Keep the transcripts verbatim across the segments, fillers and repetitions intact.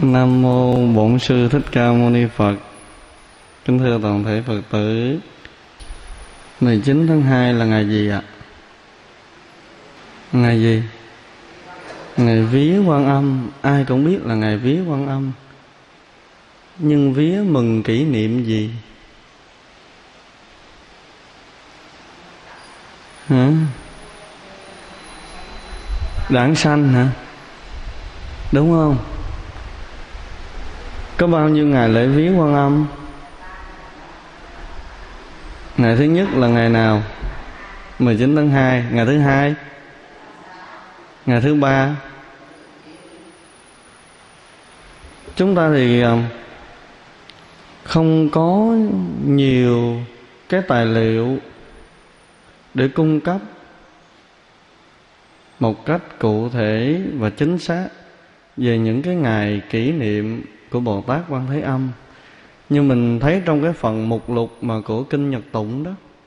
Nam mô Bổn Sư Thích Ca Mâu Ni Phật. Kính thưa toàn thể Phật tử, mười chín tháng hai là ngày gì ạ? Ngày gì? Ngày vía Quan Âm. Ai cũng biết là ngày vía Quan Âm, nhưng vía mừng kỷ niệm gì? Hả? Đản sanh hả? Đúng không? Có bao nhiêu ngày lễ vía Quan Âm? Ngày thứ nhất là ngày nào? mười chín tháng hai. Ngày thứ hai? Ngày thứ ba? Chúng ta thì không có nhiều cái tài liệu để cung cấp một cách cụ thể và chính xác về những cái ngày kỷ niệm của Bồ Tát Quan Thế Âm. Nhưng mình thấy trong cái phần mục lục mà của Kinh Nhật Tụng đó,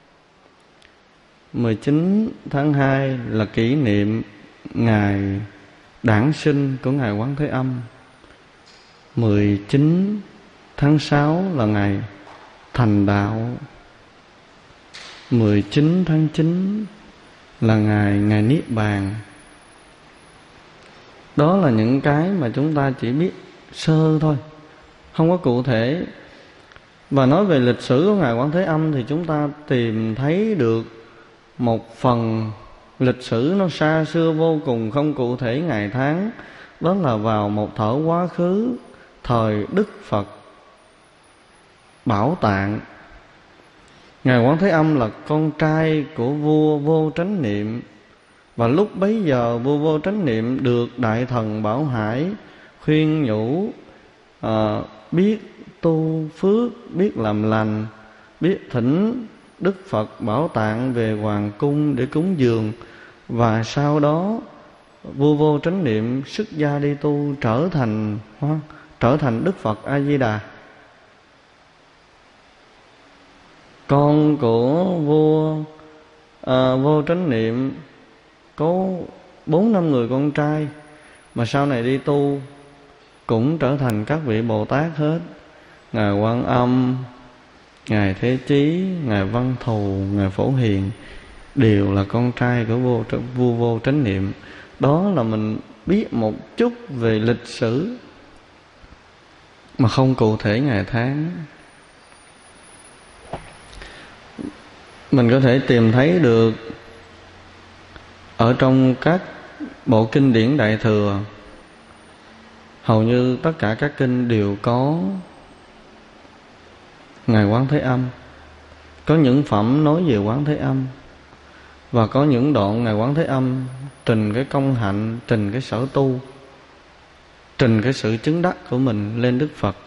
mười chín tháng hai là kỷ niệm ngày đản sinh của Ngài Quán Thế Âm, mười chín tháng sáu là ngày thành đạo, mười chín tháng chín là ngày ngày Niết Bàn. Đó là những cái mà chúng ta chỉ biết sơ thôi, không có cụ thể. Và nói về lịch sử của Ngài Quán Thế Âm thì chúng ta tìm thấy được một phần lịch sử nó xa xưa vô cùng, không cụ thể ngày tháng. Đó là vào một thở quá khứ, thời Đức Phật Bảo Tạng. Ngài Quán Thế Âm là con trai của vua Vô Tránh Niệm, và lúc bấy giờ vua Vô Tránh Niệm được Đại Thần Bảo Hải khuyên nhủ à, biết tu phước, biết làm lành, biết thỉnh Đức Phật Bảo Tạng về hoàng cung để cúng dường. Và sau đó vua Vô Tránh Niệm xuất gia đi tu, trở thành trở thành Đức Phật A Di Đà. Con của vua à, Vô Tránh Niệm có bốn năm người con trai, mà sau này đi tu cũng trở thành các vị Bồ Tát hết. Ngài Quan Âm, Ngài Thế Chí, Ngài Văn Thù, Ngài Phổ Hiền đều là con trai của vua, vua Vô Tránh Niệm. Đó là mình biết một chút về lịch sử mà không cụ thể ngày tháng. Mình có thể tìm thấy được ở trong các bộ kinh điển Đại Thừa. Hầu như tất cả các kinh đều có Ngài Quán Thế Âm. Có những phẩm nói về Quán Thế Âm, và có những đoạn Ngài Quán Thế Âm trình cái công hạnh, trình cái sở tu, trình cái sự chứng đắc của mình lên Đức Phật.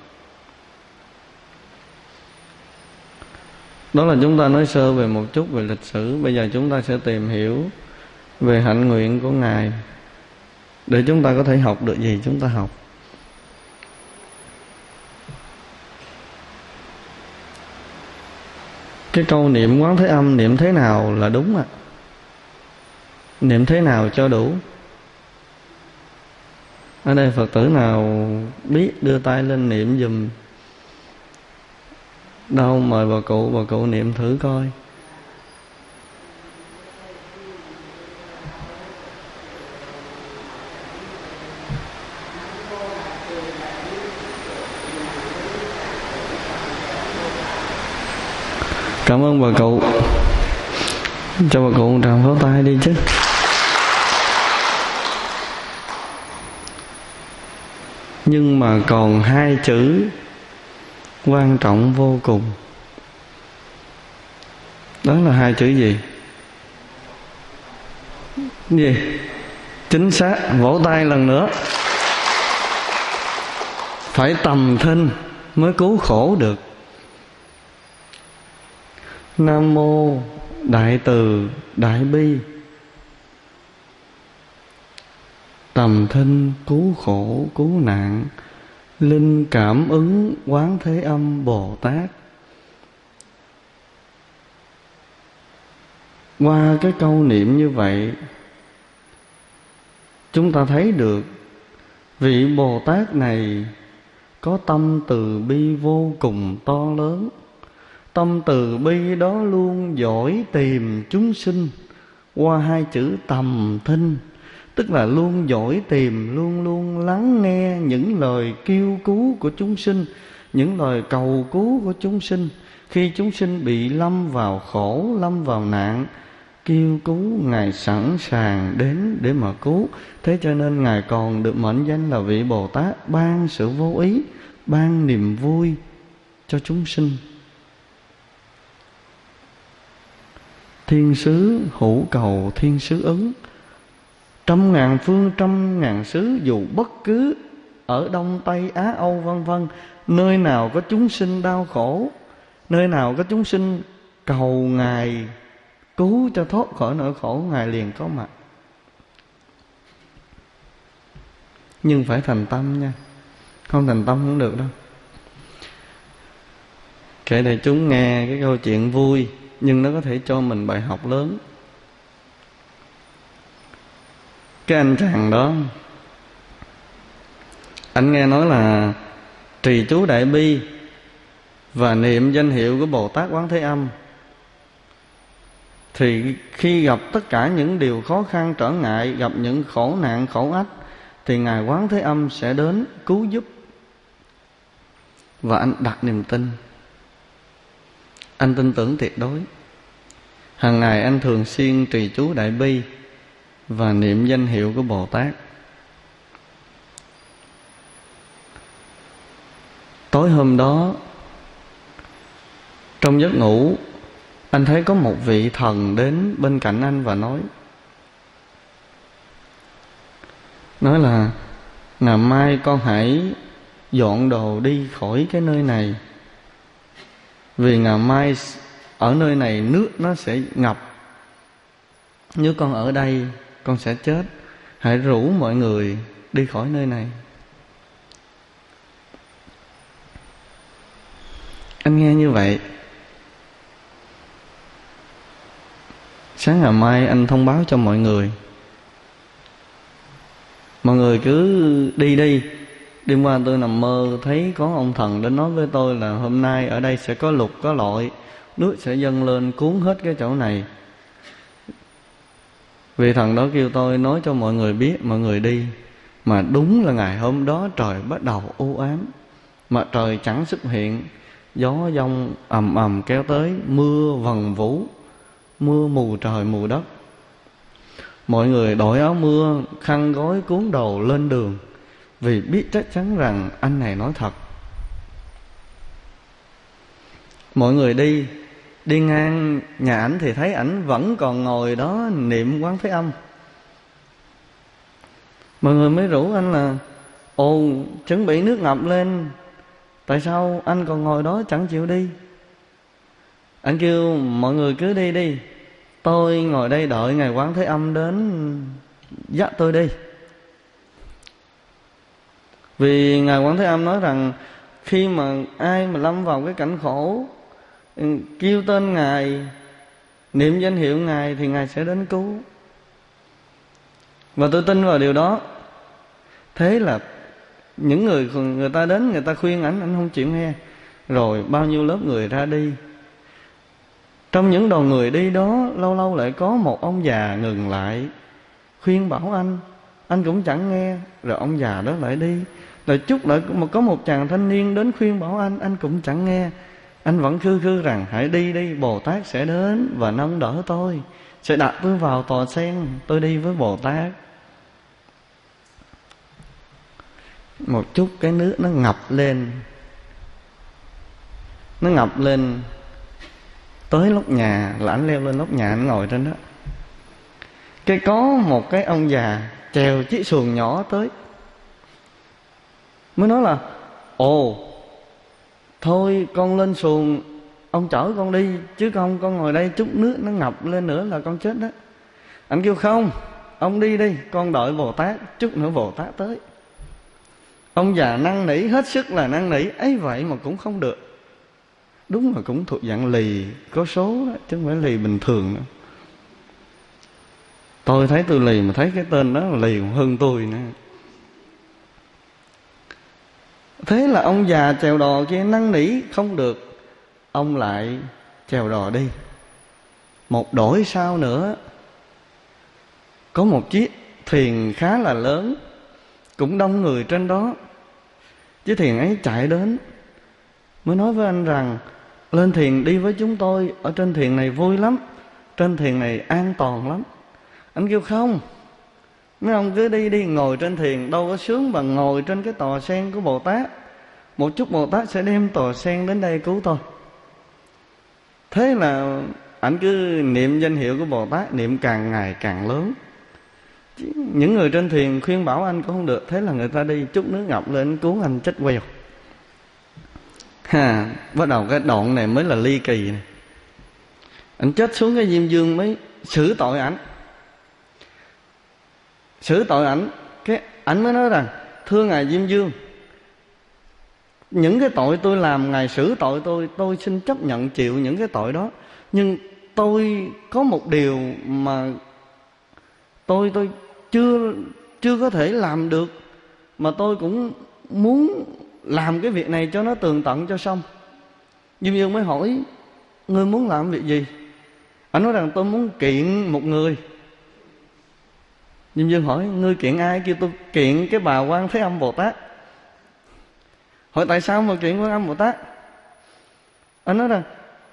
Đó là chúng ta nói sơ về một chút về lịch sử. Bây giờ chúng ta sẽ tìm hiểu về hạnh nguyện của Ngài, để chúng ta có thể học được gì chúng ta học. Cái câu niệm Quán Thế Âm niệm thế nào là đúng ạ? À? Niệm thế nào cho đủ? Ở đây Phật tử nào biết đưa tay lên niệm giùm. Đâu, mời bà cụ, bà cụ niệm thử coi. Cảm ơn bà cụ. Cho bà cụ một tràng pháo tay đi chứ. Nhưng mà còn hai chữ quan trọng vô cùng. Đó là hai chữ gì? Gì? Chính xác, vỗ tay lần nữa. Phải tầm thinh mới cứu khổ được. Nam mô Đại Từ Đại Bi, tầm thinh cứu khổ cứu nạn, linh cảm ứng Quán Thế Âm Bồ Tát. Qua cái câu niệm như vậy, chúng ta thấy được Vị Bồ Tát này có tâm từ bi vô cùng to lớn. Tâm từ bi đó luôn dõi tìm chúng sinh qua hai chữ tầm thinh, tức là luôn dõi tìm, luôn luôn lắng nghe những lời kêu cứu của chúng sinh, những lời cầu cứu của chúng sinh. Khi chúng sinh bị lâm vào khổ, lâm vào nạn, kêu cứu, Ngài sẵn sàng đến để mà cứu. Thế cho nên Ngài còn được mệnh danh là vị Bồ Tát ban sự vô ý, ban niềm vui cho chúng sinh. Thiên sứ hữu cầu thiên sứ ứng. Trăm ngàn phương trăm ngàn xứ, dù bất cứ ở Đông Tây Á Âu vân vân, nơi nào có chúng sinh đau khổ, nơi nào có chúng sinh cầu Ngài cứu cho thoát khỏi nỗi khổ, Ngài liền có mặt. Nhưng phải thành tâm nha, không thành tâm không được đâu. Kể đại chúng nghe cái câu chuyện vui, nhưng nó có thể cho mình bài học lớn. Cái anh chàng đó, anh nghe nói là trì chú đại bi và niệm danh hiệu của Bồ Tát Quán Thế Âm, thì khi gặp tất cả những điều khó khăn trở ngại, gặp những khổ nạn khổ ách, thì Ngài Quán Thế Âm sẽ đến cứu giúp. Và anh đặt niềm tin, anh tin tưởng tuyệt đối. Hàng ngày anh thường xuyên trì chú đại bi và niệm danh hiệu của Bồ Tát. Tối hôm đó, trong giấc ngủ, anh thấy có một vị thần đến bên cạnh anh và nói Nói là ngày mai con hãy dọn đồ đi khỏi cái nơi này, vì ngày mai ở nơi này nước nó sẽ ngập. Nếu con ở đây con sẽ chết. Hãy rủ mọi người đi khỏi nơi này. Anh nghe như vậy, sáng ngày mai anh thông báo cho mọi người. Mọi người cứ đi đi. Đêm qua tôi nằm mơ thấy có ông thần đến nói với tôi là hôm nay ở đây sẽ có lục có lội, nước sẽ dâng lên cuốn hết cái chỗ này. Vị thần đó kêu tôi nói cho mọi người biết, mọi người đi. Mà đúng là ngày hôm đó trời bắt đầu u ám, mặt trời chẳng xuất hiện, gió giông ầm ầm kéo tới, mưa vần vũ, mưa mù trời mù đất. Mọi người đội áo mưa, khăn gói cuốn đầu lên đường, vì biết chắc chắn rằng anh này nói thật. Mọi người đi, đi ngang nhà ảnh thì thấy ảnh vẫn còn ngồi đó niệm Quán Thế Âm. Mọi người mới rủ anh là ồ, chuẩn bị nước ngập lên, tại sao anh còn ngồi đó chẳng chịu đi? Anh kêu mọi người cứ đi đi, tôi ngồi đây đợi Ngài Quán Thế Âm đến dắt tôi đi. Vì Ngài Quán Thế Âm nói rằng khi mà ai mà lâm vào cái cảnh khổ, kêu tên Ngài, niệm danh hiệu Ngài, thì Ngài sẽ đến cứu. Và tôi tin vào điều đó. Thế là những người người ta đến, người ta khuyên ảnh, ảnh không chịu nghe. Rồi bao nhiêu lớp người ra đi. Trong những đoàn người đi đó, lâu lâu lại có một ông già ngừng lại khuyên bảo anh. Anh cũng chẳng nghe. Rồi ông già đó lại đi. Rồi chút lại có một chàng thanh niên đến khuyên bảo anh, anh cũng chẳng nghe. Anh vẫn khư khư rằng hãy đi đi, Bồ Tát sẽ đến và nâng đỡ tôi, sẽ đặt tôi vào tòa sen, tôi đi với Bồ Tát. Một chút cái nước nó ngập lên, nó ngập lên tới lóc nhà, là anh leo lên lóc nhà, anh ngồi trên đó. Cái có một cái ông già chèo chiếc xuồng nhỏ tới, mới nói là ồ, thôi con lên xuồng, ông chở con đi, chứ không con ngồi đây chút nước nó ngập lên nữa là con chết đó. Anh kêu không, ông đi đi, con đợi Bồ Tát, chút nữa Bồ Tát tới. Ông già năn nỉ hết sức là năn nỉ, ấy vậy mà cũng không được. Đúng là cũng thuộc dạng lì có số đó, chứ không phải lì bình thường nữa. Tôi thấy tôi lì mà thấy cái tên đó là lì hơn tôi nữa. Thế là ông già chèo đò kia năn nỉ không được, ông lại chèo đò đi. Một đổi sau nữa, có một chiếc thuyền khá là lớn, cũng đông người trên đó. Chiếc thuyền ấy chạy đến, mới nói với anh rằng: lên thuyền đi với chúng tôi, ở trên thuyền này vui lắm, trên thuyền này an toàn lắm. Anh kêu không, mấy ông cứ đi đi, ngồi trên thuyền đâu có sướng bằng ngồi trên cái tòa sen của Bồ Tát. Một chút Bồ Tát sẽ đem tòa sen đến đây cứu tôi. Thế là anh cứ niệm danh hiệu của Bồ Tát, niệm càng ngày càng lớn. Những người trên thuyền khuyên bảo anh cũng không được, thế là người ta đi chút nước ngập lên cứu anh chết queo. Ha, bắt đầu cái đoạn này mới là ly kỳ này. Anh chết xuống, cái Diêm Dương mới xử tội ảnh. Xử tội ảnh, cái ảnh mới nói rằng: thưa ngài Diêm Dương, những cái tội tôi làm ngài xử tội tôi, tôi xin chấp nhận chịu những cái tội đó. Nhưng tôi có một điều mà tôi tôi chưa chưa có thể làm được, mà tôi cũng muốn làm cái việc này cho nó tường tận cho xong. Diêm Dương mới hỏi: ngươi muốn làm việc gì? Anh nói rằng: tôi muốn kiện một người. Diêm Dương hỏi: ngươi kiện ai? Kêu tôi kiện cái bà Quan Thế Âm Bồ Tát. Hỏi tại sao mà kiện Quan Âm Bồ Tát? Anh nói rằng: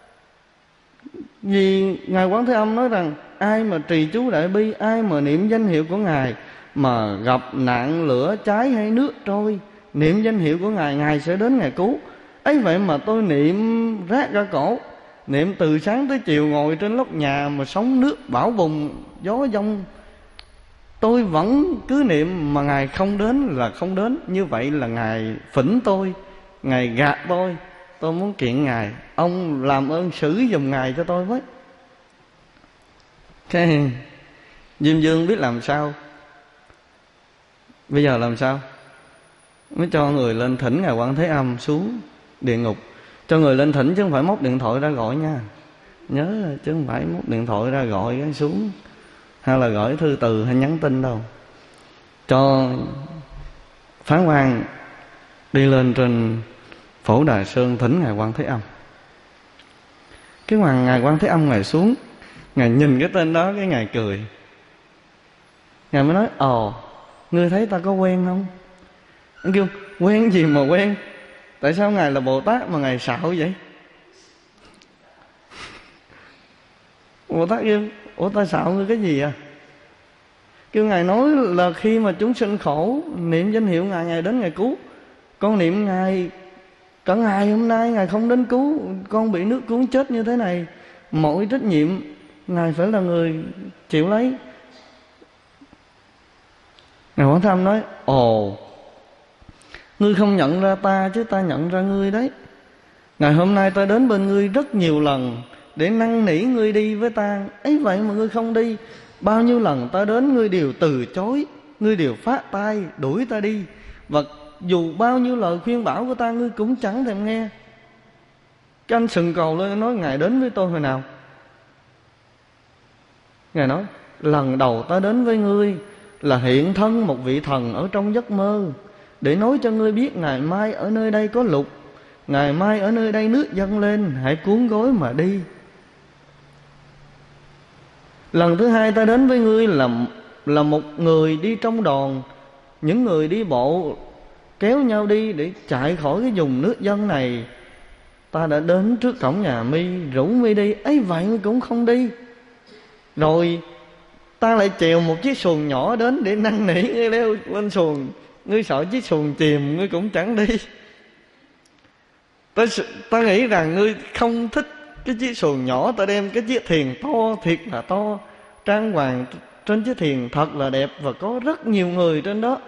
vì ngài Quán Thế Âm nói rằng ai mà trì chú đại bi, ai mà niệm danh hiệu của ngài mà gặp nạn lửa cháy hay nước trôi, niệm danh hiệu của ngài, ngài sẽ đến ngài cứu. Ấy vậy mà tôi niệm rát ra cổ, niệm từ sáng tới chiều, ngồi trên lóc nhà mà sóng nước bão bùng gió giông, tôi vẫn cứ niệm mà ngài không đến là không đến. Như vậy là ngài phỉnh tôi, ngài gạt tôi. Tôi muốn kiện ngài, ông làm ơn xử giùm ngài cho tôi với. Cái Diêm Dương biết làm sao. Bây giờ làm sao? Mới cho người lên thỉnh ngài Quan Thế Âm xuống địa ngục. Cho người lên thỉnh chứ không phải móc điện thoại ra gọi nha. Nhớ chứ không phải móc điện thoại ra gọi cái xuống, hay là gửi thư từ hay nhắn tin đâu. Cho phán quan đi lên trên Phổ Đà Sơn thỉnh ngài Quan Thế Âm. Cái hoàng ngài Quan Thế Âm ngài xuống, ngài nhìn cái tên đó, cái ngài cười. Ngài mới nói: ồ, ngươi thấy ta có quen không? Anh kêu: quen gì mà quen? Tại sao ngài là Bồ Tát mà ngài xạo vậy? Bồ Tát kêu: ủa ta xạo ngươi cái gì à? Kêu ngài nói là khi mà chúng sinh khổ, niệm danh hiệu ngài, ngài đến ngài cứu. Con niệm ngài cả ngày hôm nay, ngài không đến cứu, con bị nước cuốn chết như thế này, mọi trách nhiệm ngài phải là người chịu lấy. Ngài Quán Thế Âm nói: ồ, ngươi không nhận ra ta chứ ta nhận ra ngươi đấy. Ngày hôm nay ta đến bên ngươi rất nhiều lần để năn nỉ ngươi đi với ta, ấy vậy mà ngươi không đi. Bao nhiêu lần ta đến ngươi đều từ chối, ngươi đều phát tay đuổi ta đi. Và dù bao nhiêu lời khuyên bảo của ta, ngươi cũng chẳng thèm nghe. Cái anh sừng cầu lên nói: ngài đến với tôi hồi nào? Ngài nói: lần đầu ta đến với ngươi là hiện thân một vị thần ở trong giấc mơ, để nói cho ngươi biết ngày mai ở nơi đây có lục, ngày mai ở nơi đây nước dâng lên, hãy cuốn gối mà đi. Lần thứ hai ta đến với ngươi là là một người đi trong đoàn, những người đi bộ kéo nhau đi để chạy khỏi cái vùng nước dâng này. Ta đã đến trước cổng nhà mi, rủ mi đi, ấy vậy ngươi cũng không đi. Rồi ta lại chèo một chiếc xuồng nhỏ đến để năn nỉ ngươi leo lên xuồng, ngươi sợ chiếc xuồng chìm, ngươi cũng chẳng đi. Ta, ta nghĩ rằng ngươi không thích cái chiếc xuồng nhỏ, ta đem cái chiếc thuyền to, thiệt là to, trang hoàng trên chiếc thuyền thật là đẹp, và có rất nhiều người trên đó.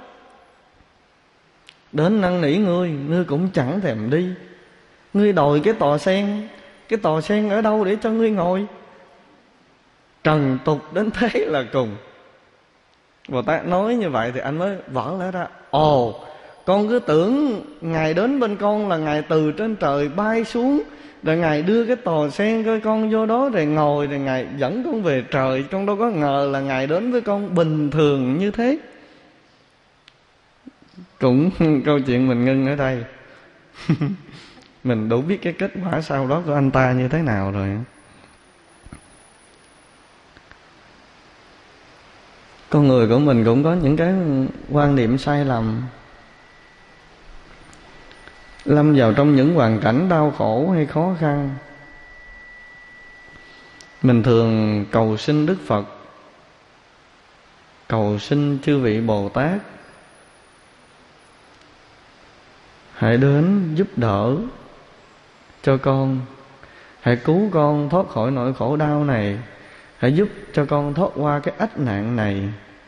Đến năn nỉ ngươi, ngươi cũng chẳng thèm đi. Ngươi đòi cái tòa sen, cái tòa sen ở đâu để cho ngươi ngồi? Trần tục đến thế là cùng. Bồ Tát nói như vậy thì anh mới vỡ lẽ ra: ồ, con cứ tưởng ngài đến bên con là ngài từ trên trời bay xuống, rồi ngài đưa cái tòa sen coi con vô đó rồi ngồi, rồi ngài dẫn con về trời. Con đâu có ngờ là ngài đến với con bình thường như thế. Cũng câu chuyện mình ngưng ở đây. Mình đủ biết cái kết quả sau đó của anh ta như thế nào rồi. Con người của mình cũng có những cái quan niệm sai lầm. Lâm vào trong những hoàn cảnh đau khổ hay khó khăn, mình thường cầu xin Đức Phật, cầu xin chư vị Bồ Tát hãy đến giúp đỡ cho con, hãy cứu con thoát khỏi nỗi khổ đau này, hãy giúp cho con thoát qua cái ách nạn này.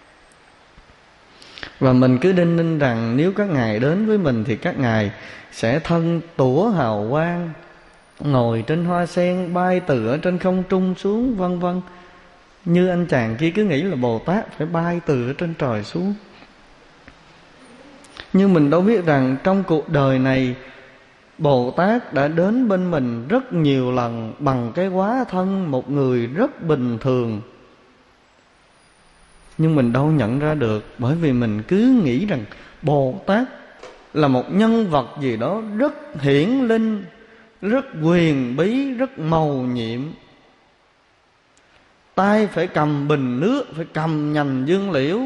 Và mình cứ đinh ninh rằng nếu các ngài đến với mình thì các ngài sẽ thân tủa hào quang, ngồi trên hoa sen, bay từ ở trên không trung xuống, vân vân. Như anh chàng kia cứ nghĩ là Bồ Tát phải bay từ ở trên trời xuống. Nhưng mình đâu biết rằng trong cuộc đời này Bồ Tát đã đến bên mình rất nhiều lần bằng cái hóa thân một người rất bình thường. Nhưng mình đâu nhận ra được, bởi vì mình cứ nghĩ rằng Bồ Tát là một nhân vật gì đó rất hiển linh, rất quyền bí, rất mầu nhiệm. Tay phải cầm bình nước, phải cầm nhành dương liễu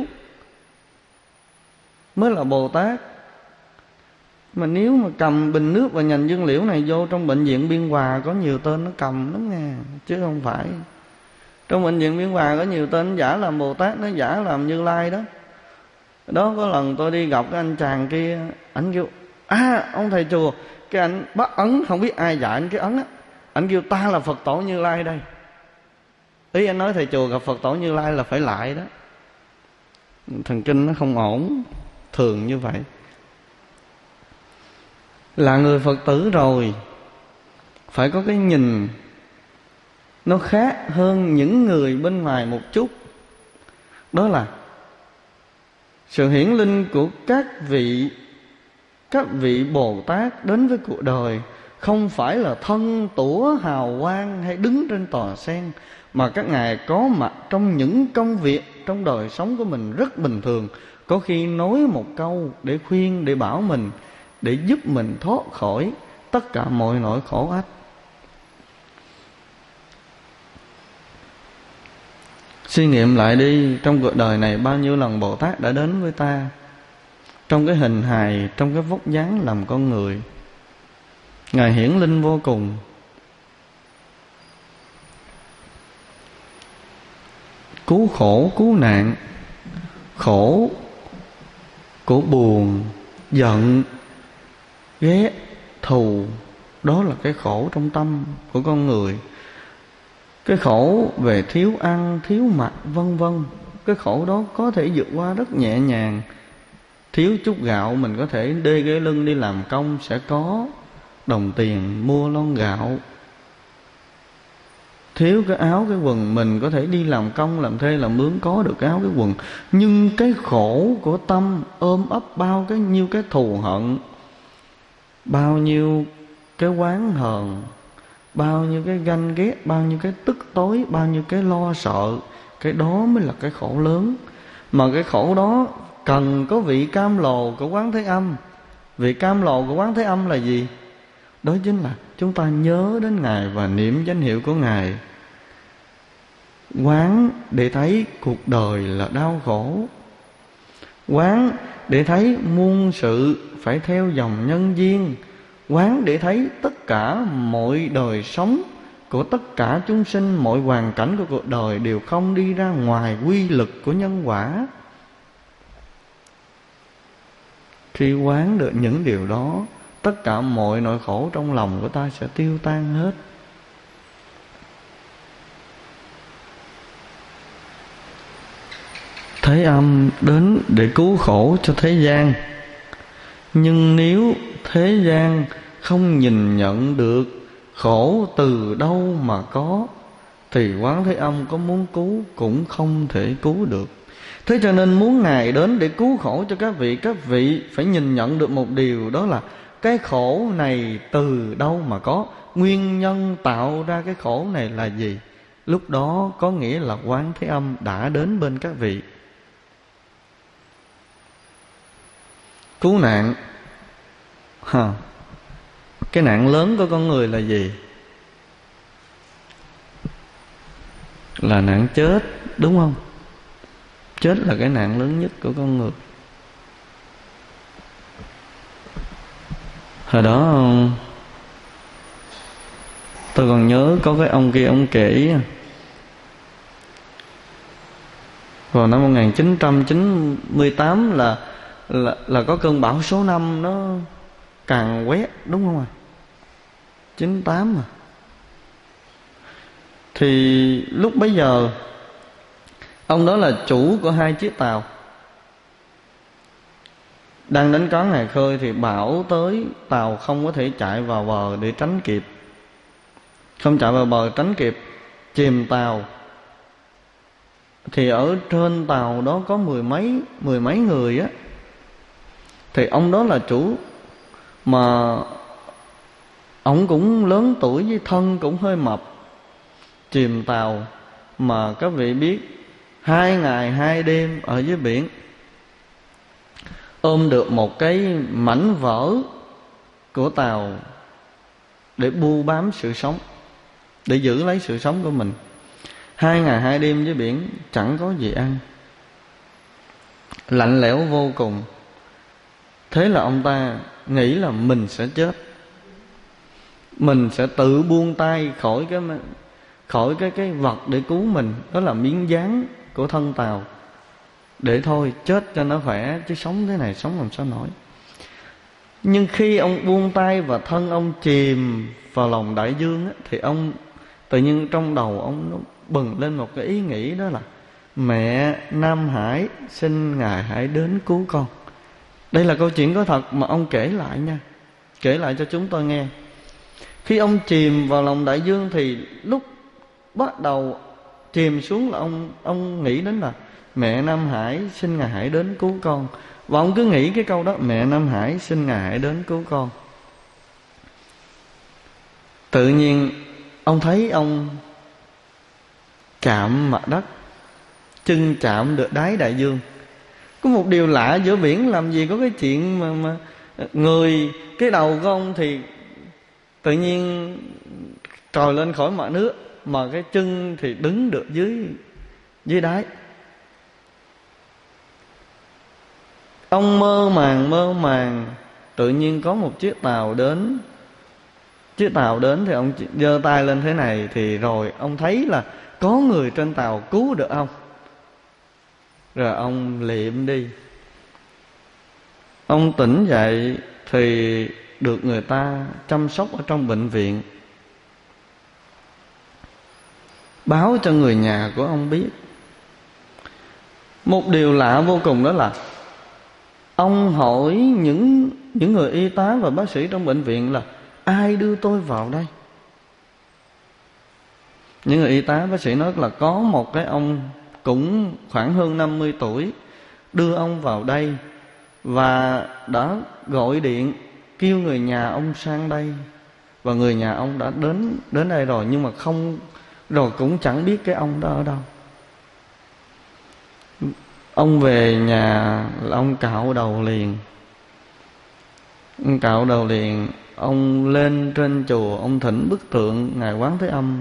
mới là Bồ Tát. Mà nếu mà cầm bình nước và nhành dương liễu này vô trong bệnh viện Biên Hòa, có nhiều tên nó cầm lắm nha, chứ không phải. Trong bệnh viện Biên Hòa có nhiều tên giả làm Bồ Tát, nó giả làm Như Lai đó. Đó, có lần tôi đi gặp cái anh chàng kia, anh kêu: à, ông thầy chùa, cái anh bắt ấn, không biết ai dạy anh cái ấn á. Anh kêu ta là Phật tổ Như Lai đây. Ý anh nói thầy chùa gặp Phật tổ Như Lai là phải lại đó. Thần kinh nó không ổn, thường như vậy. Là người Phật tử rồi, phải có cái nhìn nó khác hơn những người bên ngoài một chút. Đó là sự hiển linh của các vị Các vị Bồ Tát đến với cuộc đời không phải là thân tủa hào quang hay đứng trên tòa sen, mà các ngài có mặt trong những công việc trong đời sống của mình rất bình thường. Có khi nói một câu để khuyên, để bảo mình, để giúp mình thoát khỏi tất cả mọi nỗi khổ ách. Suy nghiệm lại đi, trong cuộc đời này bao nhiêu lần Bồ Tát đã đến với ta, trong cái hình hài, trong cái vóc dáng làm con người. Ngài hiển linh vô cùng. Cứu khổ, cứu nạn, khổ của buồn, giận, ghét, thù, đó là cái khổ trong tâm của con người. Cái khổ về thiếu ăn, thiếu mặc, vân vân, cái khổ đó có thể vượt qua rất nhẹ nhàng. Thiếu chút gạo mình có thể đê ghế lưng đi làm công, sẽ có đồng tiền mua lon gạo. Thiếu cái áo cái quần mình có thể đi làm công, làm thuê, làm mướn, có được cái áo cái quần. Nhưng cái khổ của tâm ôm ấp bao cái nhiêu cái thù hận, bao nhiêu cái oán hờn, bao nhiêu cái ganh ghét, bao nhiêu cái tức tối, bao nhiêu cái lo sợ. Cái đó mới là cái khổ lớn. Mà cái khổ đó cần có vị cam lồ của Quán Thế Âm. Vị cam lồ của Quán Thế Âm là gì? Đó chính là chúng ta nhớ đến Ngài và niệm danh hiệu của Ngài. Quán để thấy cuộc đời là đau khổ, quán để thấy muôn sự phải theo dòng nhân duyên, quán để thấy tất cả mọi đời sống của tất cả chúng sinh, mọi hoàn cảnh của cuộc đời đều không đi ra ngoài quy lực của nhân quả. Khi quán được những điều đó, tất cả mọi nỗi khổ trong lòng của ta sẽ tiêu tan hết. Thế Âm đến để cứu khổ cho thế gian. Nhưng nếu thế gian không nhìn nhận được khổ từ đâu mà có, thì Quán Thế Âm có muốn cứu cũng không thể cứu được. Thế cho nên muốn Ngài đến để cứu khổ cho các vị, các vị phải nhìn nhận được một điều, đó là cái khổ này từ đâu mà có, nguyên nhân tạo ra cái khổ này là gì. Lúc đó có nghĩa là Quán Thế Âm đã đến bên các vị. Cứu nạn ha, Cái nạn lớn của con người là gì? Là nạn chết, đúng không? Chết là cái nạn lớn nhất của con người. Hồi đó tôi còn nhớ có cái ông kia, ông kể vào năm một nghìn chín trăm chín mươi tám là là là có cơn bão số năm nó càn quét, đúng không ạ? À? chín tám à. Thì lúc bấy giờ ông đó là chủ của hai chiếc tàu đang đánh cá ngoài khơi, thì bão tới, tàu không có thể chạy vào bờ để tránh kịp, không chạy vào bờ tránh kịp, chìm tàu. Thì ở trên tàu đó có mười mấy mười mấy người á. Thì ông đó là chủ, mà ông cũng lớn tuổi với thân cũng hơi mập, chìm tàu. Mà các vị biết, hai ngày hai đêm ở dưới biển, ôm được một cái mảnh vỡ của tàu để bu bám sự sống, để giữ lấy sự sống của mình. Hai ngày hai đêm dưới biển, chẳng có gì ăn, lạnh lẽo vô cùng. Thế là ông ta nghĩ là mình sẽ chết, mình sẽ tự buông tay khỏi cái khỏi cái cái vật để cứu mình, đó là miếng dán của thân tàu, để thôi chết cho nó khỏe, chứ sống thế này sống làm sao nổi. Nhưng khi ông buông tay và thân ông chìm vào lòng đại dương á, thì ông tự nhiên trong đầu ông nó bừng lên một cái ý nghĩ, đó là mẹ Nam Hải xin Ngài hãy đến cứu con. Đây là câu chuyện có thật mà ông kể lại nha, kể lại cho chúng tôi nghe. Khi ông chìm vào lòng đại dương thì lúc bắt đầu chìm xuống là ông ông nghĩ đến là mẹ Nam Hải xin Ngài hãy đến cứu con. Và ông cứ nghĩ cái câu đó, mẹ Nam Hải xin Ngài hãy đến cứu con. Tự nhiên ông thấy ông chạm mặt đất, chân chạm được đáy đại dương. Có một điều lạ giữa biển, làm gì có cái chuyện mà, mà người, cái đầu của ông thì tự nhiên trồi lên khỏi mặt nước, mà cái chân thì đứng được dưới dưới đáy. Ông mơ màng mơ màng, tự nhiên có một chiếc tàu đến. Chiếc tàu đến thì ông giơ tay lên thế này, thì rồi ông thấy là có người trên tàu cứu được ông. Rồi ông liệm đi. Ông tỉnh dậy thì được người ta chăm sóc ở trong bệnh viện. Báo cho người nhà của ông biết. Một điều lạ vô cùng đó là ông hỏi những những người y tá và bác sĩ trong bệnh viện là ai đưa tôi vào đây. Những người y tá bác sĩ nói là có một cái ông cũng khoảng hơn năm mươi tuổi đưa ông vào đây, và đã gọi điện kêu người nhà ông sang đây. Và người nhà ông đã đến đến đây rồi, nhưng mà không, rồi cũng chẳng biết cái ông đó ở đâu. Ông về nhà là ông cạo đầu liền. Ông cạo đầu liền, ông lên trên chùa, ông thỉnh bức tượng Ngài Quán Thế Âm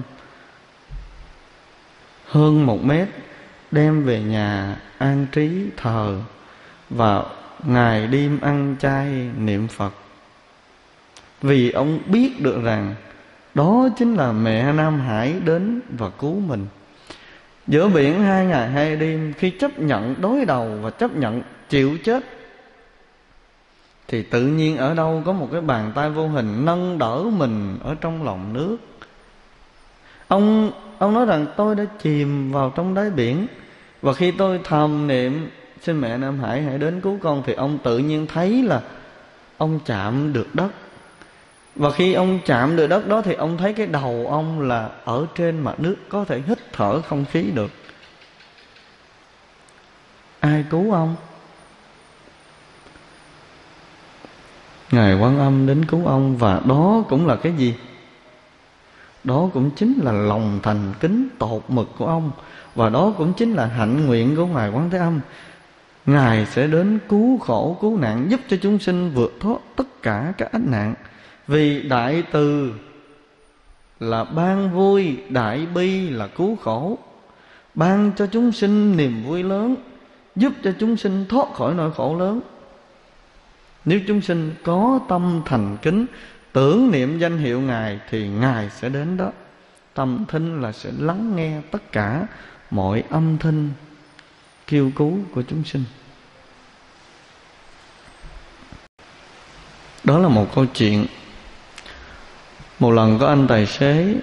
hơn một mét, đem về nhà an trí thờ, và ngày đêm ăn chay niệm Phật. Vì ông biết được rằng đó chính là mẹ Nam Hải đến và cứu mình. Giữa biển hai ngày hai đêm, khi chấp nhận đối đầu và chấp nhận chịu chết, thì tự nhiên ở đâu có một cái bàn tay vô hình nâng đỡ mình ở trong lòng nước. Ông ông nói rằng tôi đã chìm vào trong đáy biển, và khi tôi thầm niệm xin mẹ Nam Hải hãy đến cứu con, thì ông tự nhiên thấy là ông chạm được đất. Và khi ông chạm được đất đó thì ông thấy cái đầu ông là ở trên mặt nước, có thể hít thở không khí được. Ai cứu ông? Ngài Quan Âm đến cứu ông. Và đó cũng là cái gì? Đó cũng chính là lòng thành kính tột mực của ông. Và đó cũng chính là hạnh nguyện của Ngài Quán Thế Âm. Ngài sẽ đến cứu khổ cứu nạn, giúp cho chúng sinh vượt thoát tất cả các ách nạn. Vì đại từ là ban vui, đại bi là cứu khổ, ban cho chúng sinh niềm vui lớn, giúp cho chúng sinh thoát khỏi nỗi khổ lớn. Nếu chúng sinh có tâm thành kính, tưởng niệm danh hiệu Ngài, thì Ngài sẽ đến đó. Tâm thinh là sự lắng nghe tất cả mọi âm thanh kêu cứu của chúng sinh. Đó là một câu chuyện. Một lần có anh tài xế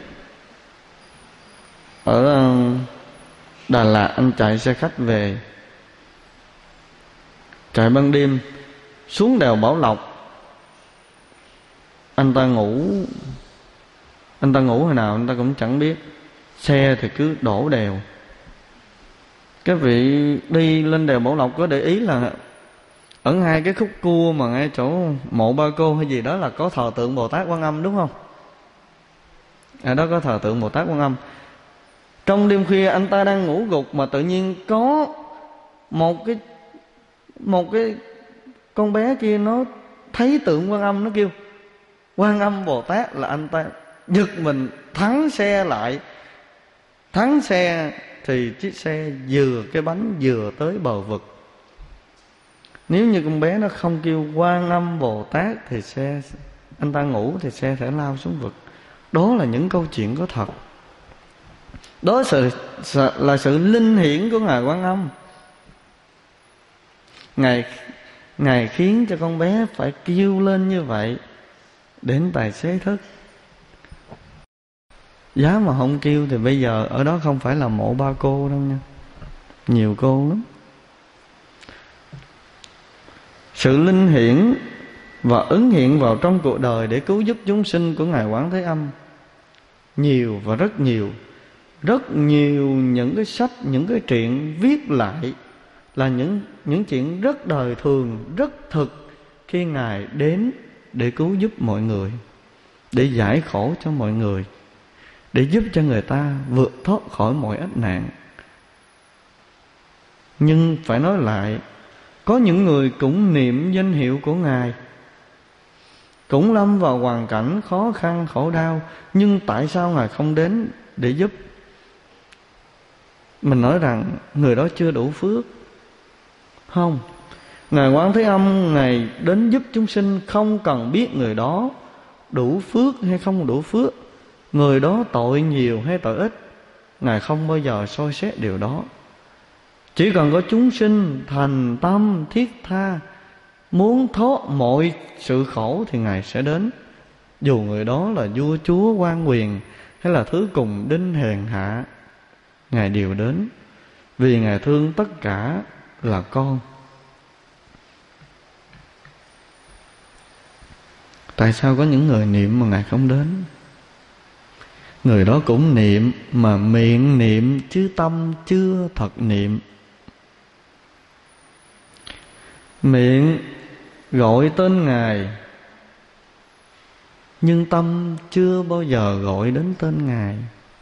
ở Đà Lạt, anh chạy xe khách về, chạy ban đêm xuống đèo Bảo Lộc. Anh ta ngủ Anh ta ngủ hồi nào anh ta cũng chẳng biết. Xe thì cứ đổ đèo. Cái vị đi lên đèo Bảo Lộc có để ý là ở hai cái khúc cua mà ngay chỗ mộ Ba Cô hay gì đó là có thờ tượng Bồ Tát Quan Âm, đúng không? Ở đó có thờ tượng Bồ Tát Quan Âm. Trong đêm khuya anh ta đang ngủ gục mà tự nhiên có một cái một cái con bé kia nó thấy tượng Quan Âm, nó kêu Quan Âm Bồ Tát, là anh ta giật mình thắng xe lại. Thắng xe thì chiếc xe vừa cái bánh vừa tới bờ vực. Nếu như con bé nó không kêu Quan Âm Bồ Tát thì xe anh ta ngủ thì xe sẽ lao xuống vực. Đó là những câu chuyện có thật. Đó là sự linh hiển của Ngài Quan Âm. Ngài Ngài khiến cho con bé phải kêu lên như vậy đến tài xế thức. Giá mà không kêu thì bây giờ ở đó không phải là mộ Ba Cô đâu nha. Nhiều cô lắm. Sự linh hiển và ứng hiện vào trong cuộc đời để cứu giúp chúng sinh của Ngài Quán Thế Âm nhiều và rất nhiều. Rất nhiều những cái sách, những cái chuyện viết lại là những, những chuyện rất đời thường, rất thực khi Ngài đến để cứu giúp mọi người, để giải khổ cho mọi người, để giúp cho người ta vượt thoát khỏi mọi ách nạn. Nhưng phải nói lại, có những người cũng niệm danh hiệu của Ngài, cũng lâm vào hoàn cảnh khó khăn khổ đau, nhưng tại sao Ngài không đến để giúp? Mình nói rằng người đó chưa đủ phước. Không, Ngài Quán Thế Âm Ngài đến giúp chúng sinh không cần biết người đó đủ phước hay không đủ phước, người đó tội nhiều hay tội ít, Ngài không bao giờ soi xét điều đó. Chỉ cần có chúng sinh thành tâm thiết tha, muốn thoát mọi sự khổ thì Ngài sẽ đến. Dù người đó là vua chúa quan quyền hay là thứ cùng đinh hèn hạ, Ngài đều đến, vì Ngài thương tất cả là con. Tại sao có những người niệm mà Ngài không đến? Người đó cũng niệm mà miệng niệm chứ tâm chưa thật niệm. Miệng gọi tên Ngài nhưng tâm chưa bao giờ gọi đến tên Ngài.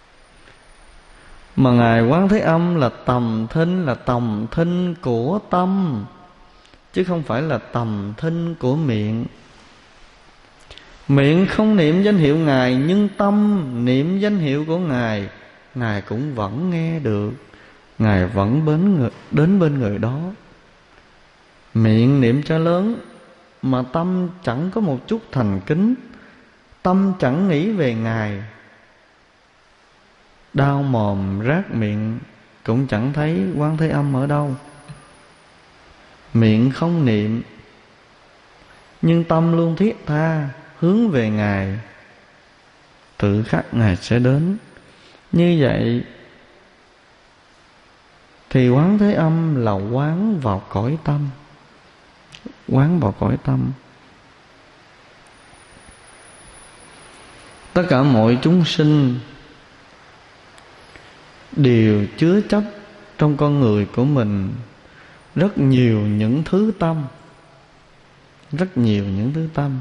Mà Ngài Quán Thế Âm là tầm thinh, là tầm thinh của tâm, chứ không phải là tầm thinh của miệng. Miệng không niệm danh hiệu Ngài, nhưng tâm niệm danh hiệu của Ngài, Ngài cũng vẫn nghe được, Ngài vẫn đến, người, đến bên người đó. Miệng niệm cho lớn mà tâm chẳng có một chút thành kính, tâm chẳng nghĩ về Ngài, đau mồm rát miệng cũng chẳng thấy Quán Thế Âm ở đâu. Miệng không niệm nhưng tâm luôn thiết tha hướng về Ngài, tự khắc Ngài sẽ đến. Như vậy thì Quán Thế Âm là quán vào cõi tâm, quán vào cõi tâm. Tất cả mọi chúng sinh đều chứa chấp trong con người của mình rất nhiều những thứ tâm, rất nhiều những thứ tâm.